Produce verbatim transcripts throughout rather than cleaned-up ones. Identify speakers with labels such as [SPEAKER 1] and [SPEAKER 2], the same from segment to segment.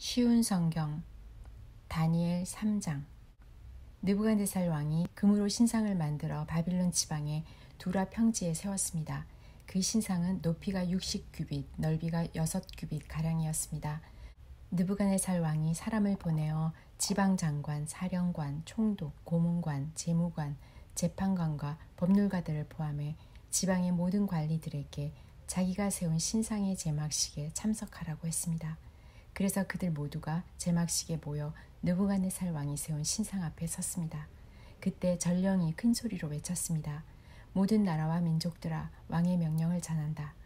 [SPEAKER 1] 쉬운 성경 다니엘 삼 장. 느부갓네살 왕이 금으로 신상을 만들어 바빌론 지방의 두라 평지에 세웠습니다. 그 신상은 높이가 육십 규빗, 넓이가 여섯 규빗 가량이었습니다. 느부갓네살 왕이 사람을 보내어 지방 장관, 사령관, 총독, 고문관, 재무관, 재판관과 법률가들을 포함해 지방의 모든 관리들에게 자기가 세운 신상의 제막식에 참석하라고 했습니다. 그래서 그들 모두가 제막식에 모여 느부갓네살 왕이 세운 신상 앞에 섰습니다. 그때 전령이 큰 소리로 외쳤습니다. 모든 나라와 민족들아, 왕의 명령을 전한다.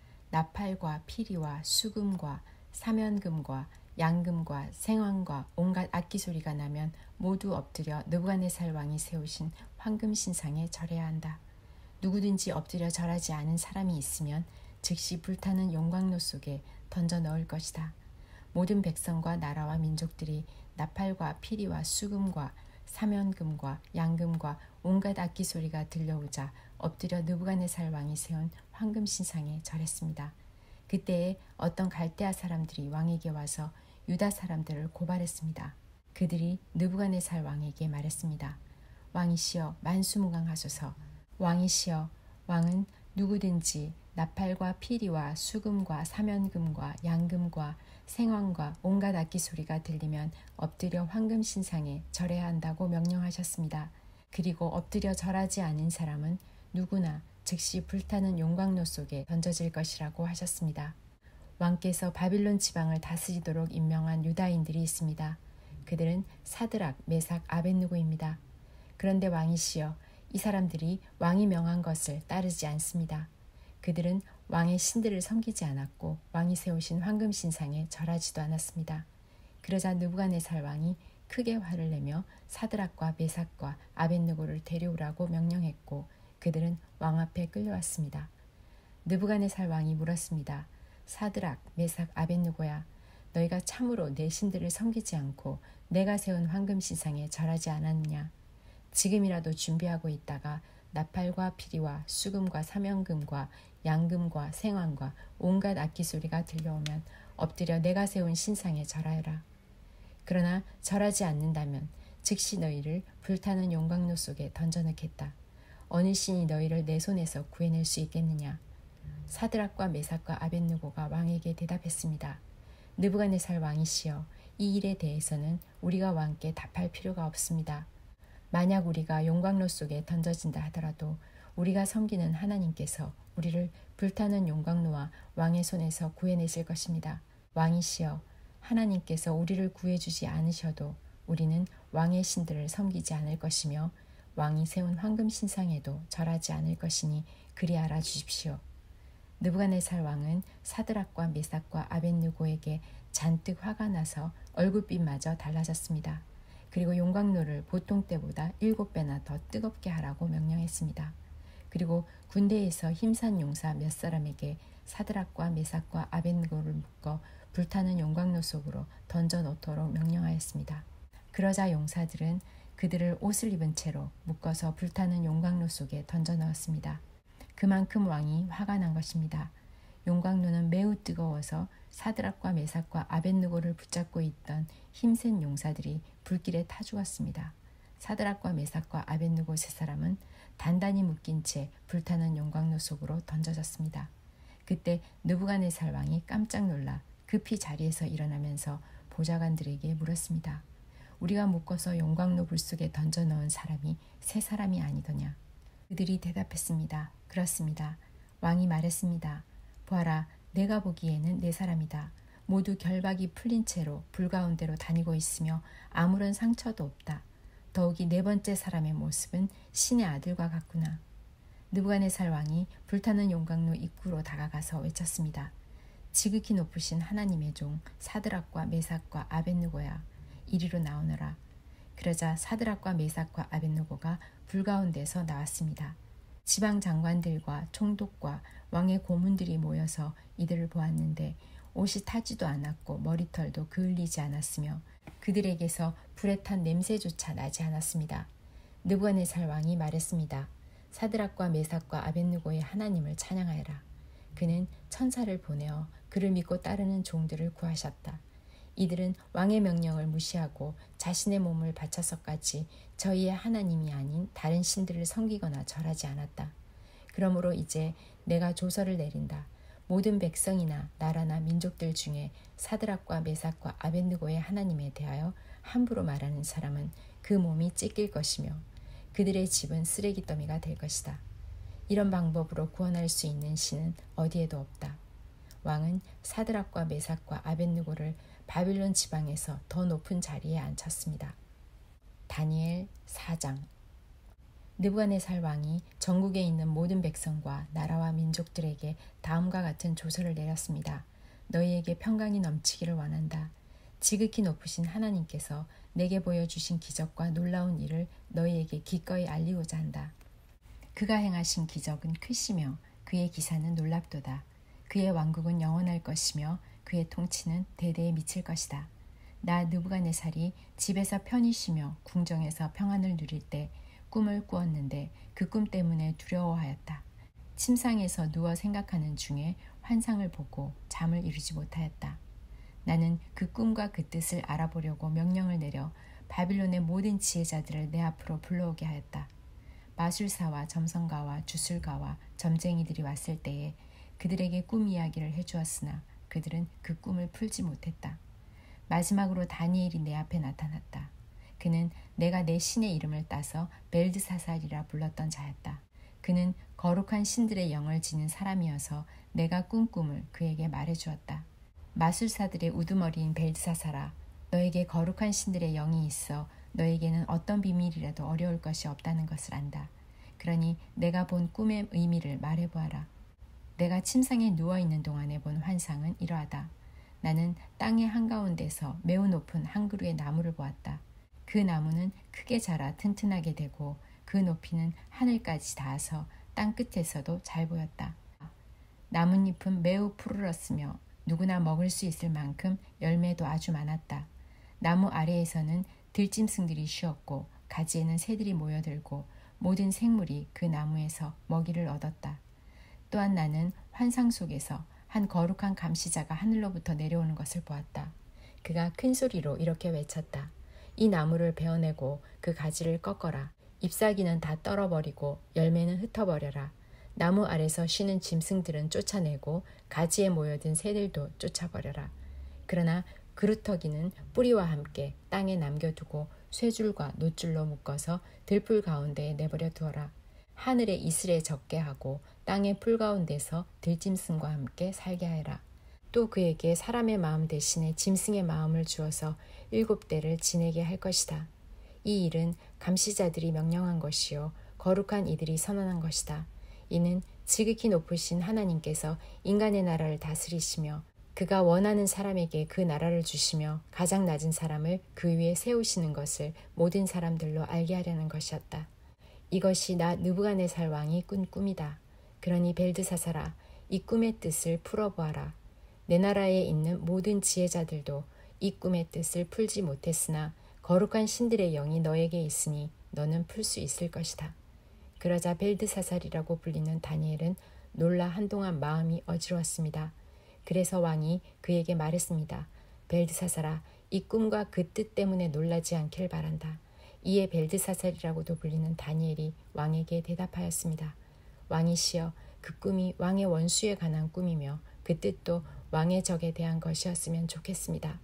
[SPEAKER 1] 나팔과 피리와 수금과 사면금과 양금과 생황과 온갖 악기 소리가 나면 모두 엎드려 느부갓네살 왕이 세우신 황금 신상에 절해야 한다. 누구든지 엎드려 절하지 않은 사람이 있으면 즉시 불타는 용광로 속에 던져 넣을 것이다. 모든 백성과 나라와 민족들이 나팔과 피리와 수금과 사면금과 양금과 온갖 악기 소리가 들려오자 엎드려 느부갓네살 왕이 세운 황금 신상에 절했습니다. 그때에 어떤 갈대아 사람들이 왕에게 와서 유다 사람들을 고발했습니다. 그들이 느부갓네살 왕에게 말했습니다. 왕이시여, 만수무강하소서. 왕이시여, 왕은 누구든지 나팔과 피리와 수금과 사면금과 양금과 생황과 온갖 악기 소리가 들리면 엎드려 황금 신상에 절해야 한다고 명령하셨습니다. 그리고 엎드려 절하지 않은 사람은 누구나 즉시 불타는 용광로 속에 던져질 것이라고 하셨습니다. 왕께서 바빌론 지방을 다스리도록 임명한 유다인들이 있습니다. 그들은 사드락, 메삭, 아벳느고입니다. 그런데 왕이시여, 이 사람들이 왕이 명한 것을 따르지 않습니다. 그들은 왕의 신들을 섬기지 않았고 왕이 세우신 황금 신상에 절하지도 않았습니다. 그러자 느부갓네살 왕이 크게 화를 내며 사드락과 메삭과 아벳느고를 데려오라고 명령했고 그들은 왕 앞에 끌려왔습니다. 느부갓네살 왕이 물었습니다. 사드락, 메삭, 아벳느고야, 너희가 참으로 내 신들을 섬기지 않고 내가 세운 황금 신상에 절하지 않았느냐? 지금이라도 준비하고 있다가 나팔과 피리와 수금과 사면금과 양금과 생황과 온갖 악기 소리가 들려오면 엎드려 내가 세운 신상에 절하여라. 그러나 절하지 않는다면 즉시 너희를 불타는 용광로 속에 던져넣겠다. 어느 신이 너희를 내 손에서 구해낼 수 있겠느냐? 사드락과 메삭과 아벳느고가 왕에게 대답했습니다. 느부갓네살 왕이시여, 이 일에 대해서는 우리가 왕께 답할 필요가 없습니다. 만약 우리가 용광로 속에 던져진다 하더라도 우리가 섬기는 하나님께서 우리를 불타는 용광로와 왕의 손에서 구해내실 것입니다. 왕이시여, 하나님께서 우리를 구해주지 않으셔도 우리는 왕의 신들을 섬기지 않을 것이며 왕이 세운 황금 신상에도 절하지 않을 것이니 그리 알아주십시오. 느부갓네살 왕은 사드락과 메삭과 아벳느고에게 잔뜩 화가 나서 얼굴빛마저 달라졌습니다. 그리고 용광로를 보통 때보다 일곱 배나 더 뜨겁게 하라고 명령했습니다. 그리고 군대에서 힘산 용사 몇 사람에게 사드락과 메삭과 아벳느고를 묶어 불타는 용광로 속으로 던져 넣도록 명령하였습니다. 그러자 용사들은 그들을 옷을 입은 채로 묶어서 불타는 용광로 속에 던져 넣었습니다. 그만큼 왕이 화가 난 것입니다. 용광로는 매우 뜨거워서 사드락과 메삭과 아벳느고를 붙잡고 있던 힘센 용사들이 불길에 타 죽었습니다. 사드락과 메삭과 아벳느고 세 사람은 단단히 묶인 채 불타는 용광로 속으로 던져졌습니다. 그때 느부갓네살 왕이 깜짝 놀라 급히 자리에서 일어나면서 보좌관들에게 물었습니다. 우리가 묶어서 용광로 불 속에 던져 넣은 사람이 세 사람이 아니더냐? 그들이 대답했습니다. 그렇습니다. 왕이 말했습니다. 보아라, 내가 보기에는 네 사람이다. 모두 결박이 풀린 채로 불 가운데로 다니고 있으며 아무런 상처도 없다. 더욱이 네 번째 사람의 모습은 신의 아들과 같구나. 느부갓네살 왕이 불타는 용광로 입구로 다가가서 외쳤습니다. 지극히 높으신 하나님의 종 사드락과 메삭과 아벳느고야, 이리로 나오너라. 그러자 사드락과 메삭과 아벳느고가 불 가운데서 나왔습니다. 지방 장관들과 총독과 왕의 고문들이 모여서 이들을 보았는데 옷이 타지도 않았고 머리털도 그을리지 않았으며 그들에게서 불에 탄 냄새조차 나지 않았습니다. 느부갓네살 왕이 말했습니다. 사드락과 메삭과 아벳느고의 하나님을 찬양하여라. 그는 천사를 보내어 그를 믿고 따르는 종들을 구하셨다. 이들은 왕의 명령을 무시하고 자신의 몸을 바쳐서까지 저희의 하나님이 아닌 다른 신들을 섬기거나 절하지 않았다. 그러므로 이제 내가 조서를 내린다. 모든 백성이나 나라나 민족들 중에 사드락과 메삭과 아벳느고의 하나님에 대하여 함부로 말하는 사람은 그 몸이 찢길 것이며 그들의 집은 쓰레기 더미가 될 것이다. 이런 방법으로 구원할 수 있는 신은 어디에도 없다. 왕은 사드락과 메삭과 아벳느고를 바빌론 지방에서 더 높은 자리에 앉혔습니다. 다니엘 사 장. 느부갓네살 왕이 전국에 있는 모든 백성과 나라와 민족들에게 다음과 같은 조서를 내렸습니다. 너희에게 평강이 넘치기를 원한다. 지극히 높으신 하나님께서 내게 보여주신 기적과 놀라운 일을 너희에게 기꺼이 알리고자 한다. 그가 행하신 기적은 크시며 그의 기사는 놀랍도다. 그의 왕국은 영원할 것이며 그의 통치는 대대에 미칠 것이다. 나 느부갓네살이 집에서 편히 쉬며 궁정에서 평안을 누릴 때 꿈을 꾸었는데 그 꿈 때문에 두려워하였다. 침상에서 누워 생각하는 중에 환상을 보고 잠을 이루지 못하였다. 나는 그 꿈과 그 뜻을 알아보려고 명령을 내려 바빌론의 모든 지혜자들을 내 앞으로 불러오게 하였다. 마술사와 점성가와 주술가와 점쟁이들이 왔을 때에 그들에게 꿈 이야기를 해주었으나 그들은 그 꿈을 풀지 못했다. 마지막으로 다니엘이 내 앞에 나타났다. 그는 내가 내 신의 이름을 따서 벨드사살이라 불렀던 자였다. 그는 거룩한 신들의 영을 지닌 사람이어서 내가 꾼 꿈을 그에게 말해주었다. 마술사들의 우두머리인 벨드사살아, 너에게 거룩한 신들의 영이 있어 너에게는 어떤 비밀이라도 어려울 것이 없다는 것을 안다. 그러니 내가 본 꿈의 의미를 말해보아라. 내가 침상에 누워있는 동안에 본 환상은 이러하다. 나는 땅의 한가운데서 매우 높은 한 그루의 나무를 보았다. 그 나무는 크게 자라 튼튼하게 되고 그 높이는 하늘까지 닿아서 땅 끝에서도 잘 보였다. 나뭇잎은 매우 푸르렀으며 누구나 먹을 수 있을 만큼 열매도 아주 많았다. 나무 아래에서는 들짐승들이 쉬었고 가지에는 새들이 모여들고 모든 생물이 그 나무에서 먹이를 얻었다. 또한 나는 환상 속에서 한 거룩한 감시자가 하늘로부터 내려오는 것을 보았다. 그가 큰 소리로 이렇게 외쳤다. 이 나무를 베어내고 그 가지를 꺾어라. 잎사귀는 다 떨어버리고 열매는 흩어버려라. 나무 아래서 쉬는 짐승들은 쫓아내고 가지에 모여든 새들도 쫓아버려라. 그러나 그루터기는 뿌리와 함께 땅에 남겨두고 쇠줄과 노줄로 묶어서 들풀 가운데에 내버려 두어라. 하늘에 이슬에 적게 하고 땅의 풀 가운데서 들짐승과 함께 살게 하여라. 또 그에게 사람의 마음 대신에 짐승의 마음을 주어서 일곱 대를 지내게 할 것이다. 이 일은 감시자들이 명령한 것이요 거룩한 이들이 선언한 것이다. 이는 지극히 높으신 하나님께서 인간의 나라를 다스리시며 그가 원하는 사람에게 그 나라를 주시며 가장 낮은 사람을 그 위에 세우시는 것을 모든 사람들로 알게 하려는 것이었다. 이것이 나 느부갓네살 왕이 꾼 꿈이다. 그러니 벨드사살아, 이 꿈의 뜻을 풀어보아라. 내 나라에 있는 모든 지혜자들도 이 꿈의 뜻을 풀지 못했으나 거룩한 신들의 영이 너에게 있으니 너는 풀 수 있을 것이다. 그러자 벨드사살이라고 불리는 다니엘은 놀라 한동안 마음이 어지러웠습니다. 그래서 왕이 그에게 말했습니다. 벨드사살아, 이 꿈과 그 뜻 때문에 놀라지 않길 바란다. 이에 벨드사살이라고도 불리는 다니엘이 왕에게 대답하였습니다. 왕이시여, 그 꿈이 왕의 원수에 관한 꿈이며 그 뜻도 왕의 적에 대한 것이었으면 좋겠습니다.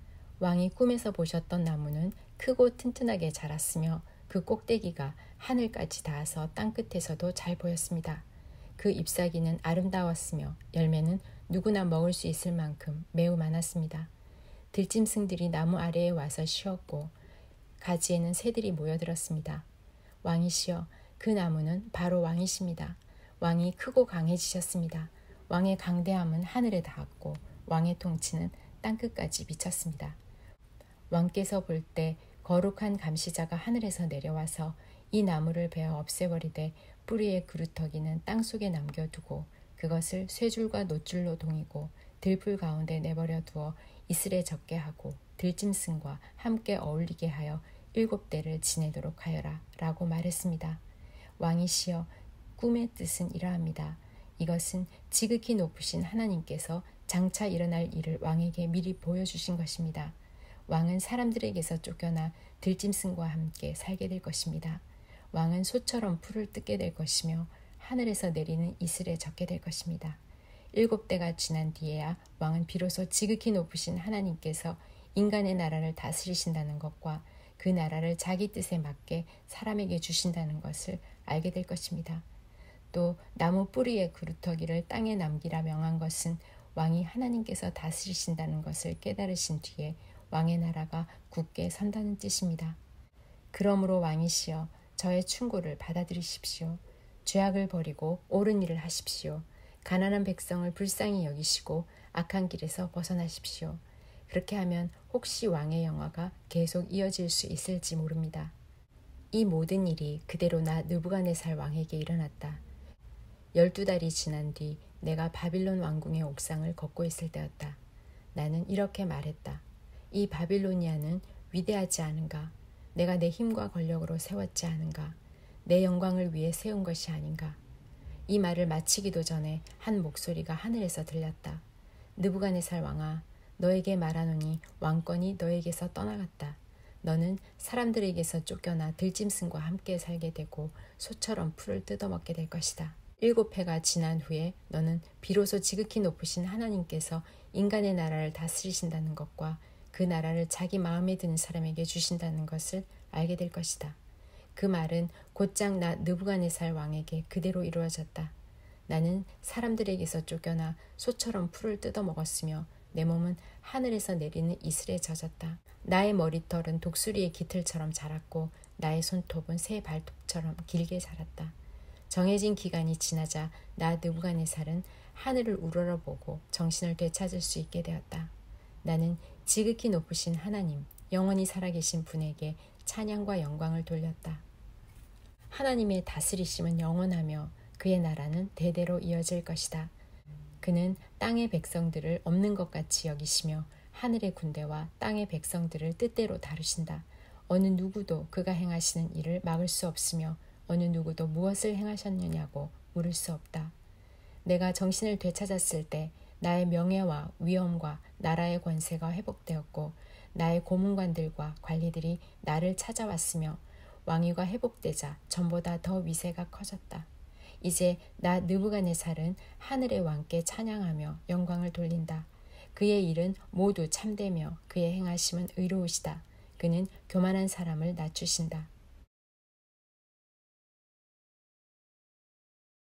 [SPEAKER 1] 왕이 꿈에서 보셨던 나무는 크고 튼튼하게 자랐으며 그 꼭대기가 하늘까지 닿아서 땅끝에서도 잘 보였습니다. 그 잎사귀는 아름다웠으며 열매는 누구나 먹을 수 있을 만큼 매우 많았습니다. 들짐승들이 나무 아래에 와서 쉬었고 가지에는 새들이 모여들었습니다. 왕이시여, 그 나무는 바로 왕이십니다. 왕이 크고 강해지셨습니다. 왕의 강대함은 하늘에 닿았고 왕의 통치는 땅끝까지 미쳤습니다. 왕께서 볼 때 거룩한 감시자가 하늘에서 내려와서 이 나무를 베어 없애버리되 뿌리의 그루터기는 땅속에 남겨두고 그것을 쇠줄과 노줄로 동이고 들풀 가운데 내버려 두어 이슬에 적게 하고 들짐승과 함께 어울리게 하여 일곱 대를 지내도록 하여라 라고 말했습니다. 왕이시여, 꿈의 뜻은 이러합니다. 이것은 지극히 높으신 하나님께서 장차 일어날 일을 왕에게 미리 보여주신 것입니다. 왕은 사람들에게서 쫓겨나 들짐승과 함께 살게 될 것입니다. 왕은 소처럼 풀을 뜯게 될 것이며 하늘에서 내리는 이슬에 젖게 될 것입니다. 일곱 대가 지난 뒤에야 왕은 비로소 지극히 높으신 하나님께서 인간의 나라를 다스리신다는 것과 그 나라를 자기 뜻에 맞게 사람에게 주신다는 것을 알게 될 것입니다. 또 나무 뿌리의 그루터기를 땅에 남기라 명한 것은 왕이 하나님께서 다스리신다는 것을 깨달으신 뒤에 왕의 나라가 굳게 선다는 뜻입니다. 그러므로 왕이시여 저의 충고를 받아들이십시오. 죄악을 버리고 옳은 일을 하십시오. 가난한 백성을 불쌍히 여기시고 악한 길에서 벗어나십시오. 그렇게 하면 혹시 왕의 영화가 계속 이어질 수 있을지 모릅니다. 이 모든 일이 그대로 나 느부갓네살 왕에게 일어났다. 열두 달이 지난 뒤 내가 바빌론 왕궁의 옥상을 걷고 있을 때였다. 나는 이렇게 말했다. 이 바빌로니아는 위대하지 않은가? 내가 내 힘과 권력으로 세웠지 않은가? 내 영광을 위해 세운 것이 아닌가? 이 말을 마치기도 전에 한 목소리가 하늘에서 들렸다. 느부갓네살 왕아, 너에게 말하노니 왕권이 너에게서 떠나갔다. 너는 사람들에게서 쫓겨나 들짐승과 함께 살게 되고 소처럼 풀을 뜯어먹게 될 것이다. 일곱 해가 지난 후에 너는 비로소 지극히 높으신 하나님께서 인간의 나라를 다스리신다는 것과 그 나라를 자기 마음에 드는 사람에게 주신다는 것을 알게 될 것이다. 그 말은 곧장 나 느부갓네살 왕에게 그대로 이루어졌다. 나는 사람들에게서 쫓겨나 소처럼 풀을 뜯어먹었으며 내 몸은 하늘에서 내리는 이슬에 젖었다. 나의 머리털은 독수리의 깃털처럼 자랐고 나의 손톱은 새 발톱처럼 길게 자랐다. 정해진 기간이 지나자 나 느부갓네살은 하늘을 우러러보고 정신을 되찾을 수 있게 되었다. 나는 지극히 높으신 하나님, 영원히 살아계신 분에게 찬양과 영광을 돌렸다. 하나님의 다스리심은 영원하며 그의 나라는 대대로 이어질 것이다. 그는 땅의 백성들을 없는 것 같이 여기시며 하늘의 군대와 땅의 백성들을 뜻대로 다루신다. 어느 누구도 그가 행하시는 일을 막을 수 없으며 어느 누구도 무엇을 행하셨느냐고 물을 수 없다. 내가 정신을 되찾았을 때 나의 명예와 위엄과 나라의 권세가 회복되었고 나의 고문관들과 관리들이 나를 찾아왔으며 왕위가 회복되자 전보다 더 위세가 커졌다. 이제 나 느부갓네살은 하늘의 왕께 찬양하며 영광을 돌린다. 그의 일은 모두 참되며 그의 행하심은 의로우시다. 그는 교만한 사람을 낮추신다.